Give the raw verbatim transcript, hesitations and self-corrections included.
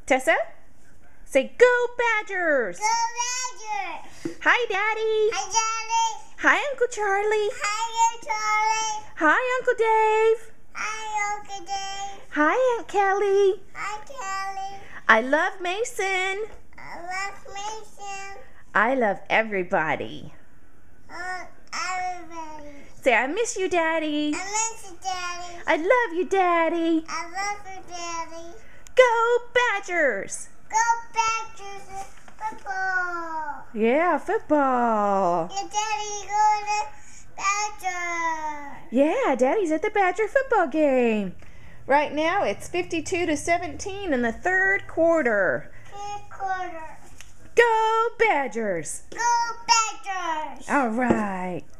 Tessa, say go Badgers! Go Badgers! Hi, Daddy. Hi, Daddy. Hi, Uncle Charlie. Hi, Charlie. Hi, Uncle Dave. Hi, Uncle Dave. Hi, Aunt Kelly. Hi, Kelly. I love Mason. I love Mason. I love everybody. Uh, everybody. Say, I miss you, Daddy. I miss you, Daddy. I love you, Daddy. I love you, Daddy. Go Badgers! Go Badgers football. Yeah, football. Your Daddy go to Badgers. Yeah, Daddy's at the Badger football game. Right now, it's fifty-two to seventeen in the third quarter. Third quarter. Go Badgers! Go Badgers. All right.